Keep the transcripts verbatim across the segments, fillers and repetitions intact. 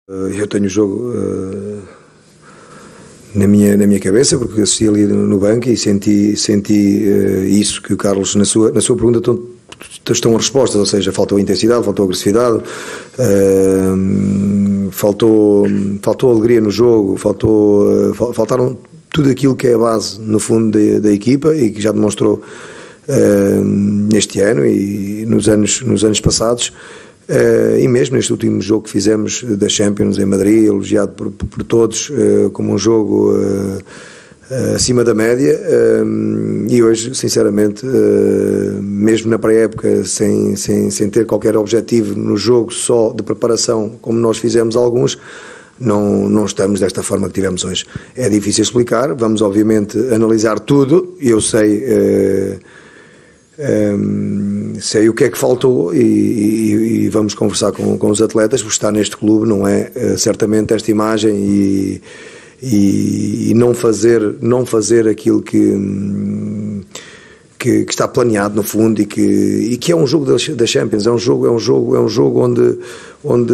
Eu tenho o jogo uh, na, minha, na minha cabeça, porque assisti ali no, no banco e senti, senti uh, isso que o Carlos, na sua, na sua pergunta, estão, estão as respostas, ou seja, faltou intensidade, faltou agressividade, uh, faltou, faltou alegria no jogo, faltou, uh, faltaram tudo aquilo que é a base, no fundo, da, da equipa e que já demonstrou uh, neste ano e nos anos, nos anos passados. Uh, e mesmo neste último jogo que fizemos da Champions em Madrid, elogiado por, por, por todos uh, como um jogo uh, uh, acima da média, uh, e hoje, sinceramente, uh, mesmo na pré-época, sem, sem, sem ter qualquer objetivo no jogo só de preparação, como nós fizemos alguns, não, não estamos desta forma que tivemos hoje. É difícil explicar, vamos obviamente analisar tudo, e eu sei... Uh, Um, sei o que é que faltou e, e, e vamos conversar com, com os atletas, porque estar neste clube não é uh, certamente esta imagem e, e, e não, fazer, não fazer aquilo que, que, que está planeado no fundo e que, e que é um jogo da Champions, é um jogo, é um jogo, é um jogo onde, onde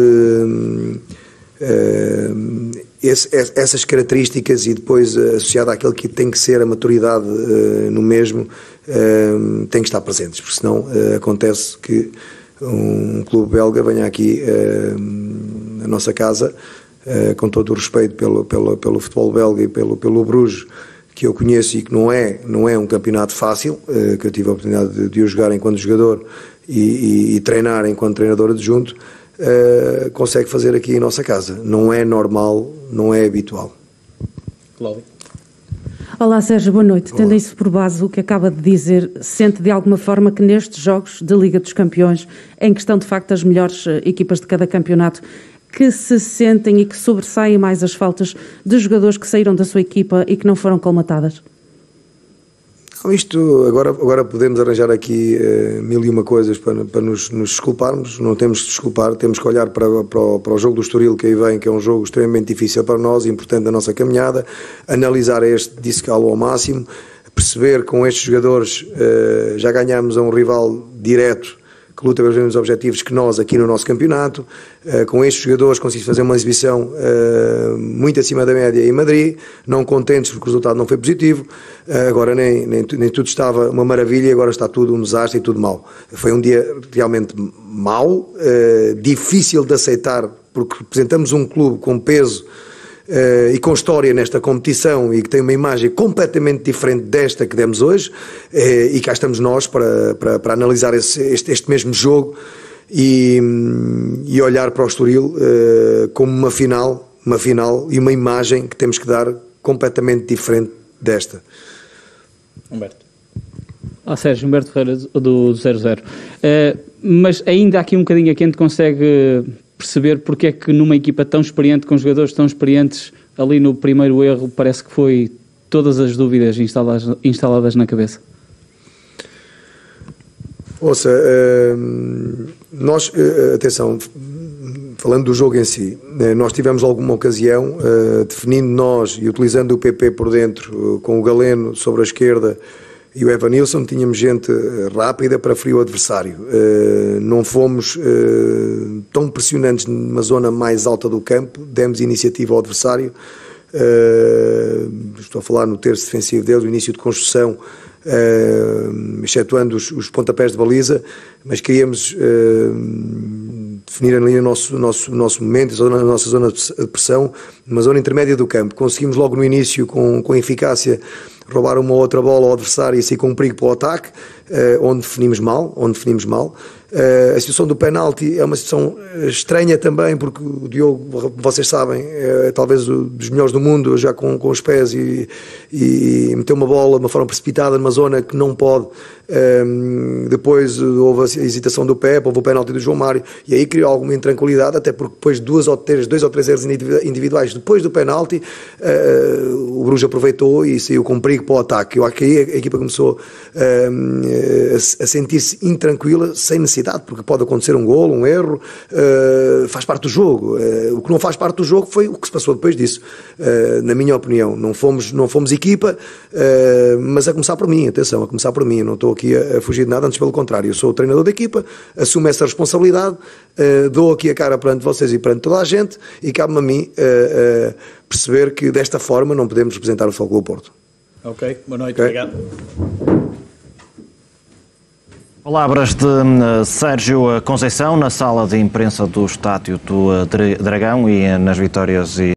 uh, esse, essas características e depois uh, associado àquilo que tem que ser a maturidade uh, no mesmo Uh, tem que estar presentes, porque senão uh, acontece que um clube belga venha aqui uh, na nossa casa, uh, com todo o respeito pelo, pelo, pelo futebol belga e pelo, pelo Bruges, que eu conheço e que não é, não é um campeonato fácil, uh, que eu tive a oportunidade de, de o jogar enquanto jogador e, e, e treinar enquanto treinador adjunto, uh, consegue fazer aqui em nossa casa. Não é normal, não é habitual. Cláudio. Olá Sérgio, boa noite. Tendo isso por base o que acaba de dizer, sente de alguma forma que nestes jogos de Liga dos Campeões, em que estão de facto as melhores equipas de cada campeonato, que se sentem e que sobressaem mais as faltas de jogadores que saíram da sua equipa e que não foram colmatadas? Isto, agora, agora podemos arranjar aqui uh, mil e uma coisas para, para nos, nos desculparmos, não temos de desculpar, temos que olhar para, para, o, para o jogo do Estoril que aí vem, que é um jogo extremamente difícil para nós, importante na nossa caminhada, analisar este, dissecá-lo ao máximo, perceber que com estes jogadores uh, já ganhamos a um rival direto, que luta pelos mesmos objetivos que nós aqui no nosso campeonato, uh, com estes jogadores conseguimos fazer uma exibição uh, muito acima da média em Madrid, não contentes porque o resultado não foi positivo, uh, agora nem, nem, nem tudo estava uma maravilha e agora está tudo um desastre e tudo mau. Foi um dia realmente mau, uh, difícil de aceitar, porque representamos um clube com peso Uh, e com história nesta competição e que tem uma imagem completamente diferente desta que demos hoje, uh, e cá estamos nós para, para, para analisar esse, este, este mesmo jogo e, e olhar para o Estoril uh, como uma final, uma final e uma imagem que temos que dar completamente diferente desta. Humberto. Ah, Sérgio, Humberto Ferreira do zero zero. Uh, mas ainda aqui um bocadinho a quente consegue perceber porque é que numa equipa tão experiente, com jogadores tão experientes, ali no primeiro erro parece que foi todas as dúvidas instaladas, instaladas na cabeça? Ouça, nós, atenção, falando do jogo em si, nós tivemos alguma ocasião, definindo nós e utilizando o P P por dentro, com o Galeno sobre a esquerda e o Evanilson, tínhamos gente rápida para ferir o adversário. Uh, não fomos uh, tão pressionantes numa zona mais alta do campo, demos iniciativa ao adversário. Uh, estou a falar no terço defensivo deles, o início de construção, uh, excetuando os, os pontapés de baliza, mas queríamos uh, definir ali o nosso, nosso, nosso momento, a nossa zona de pressão, numa zona intermédia do campo. Conseguimos logo no início, com, com eficácia, roubar uma outra bola ao adversário e assim com um perigo para o ataque, uh, onde definimos mal, onde definimos mal. Uh, a situação do penalti é uma situação estranha também, porque o Diogo, vocês sabem, é talvez um dos melhores do mundo, já com, com os pés, e, e meteu uma bola de uma forma precipitada numa zona que não pode. Um, depois houve a hesitação do Pepe, houve o penalti do João Mário, e aí criou alguma intranquilidade, até porque depois de duas ou três, dois ou três erros individuais depois do penalti, uh, o Bruges aproveitou e saiu com perigo perigo para o ataque. Eu acho que aí a equipa começou uh, a, a sentir-se intranquila, sem necessidade, porque pode acontecer um golo, um erro, uh, faz parte do jogo. Uh, o que não faz parte do jogo foi o que se passou depois disso, uh, na minha opinião. Não fomos, não fomos equipa, uh, mas a começar por mim, atenção, a começar por mim. Eu não estou aqui a, a fugir de nada, antes pelo contrário. Eu sou o treinador da equipa, assumo essa responsabilidade, uh, dou aqui a cara perante vocês e perante toda a gente, e cabe-me a mim uh, uh, perceber que desta forma não podemos representar o Futebol Clube do Porto. Ok, boa noite, Okay. obrigado. Palavras de uh, Sérgio Conceição na sala de imprensa do Estádio do uh, Dragão e uh, nas vitórias e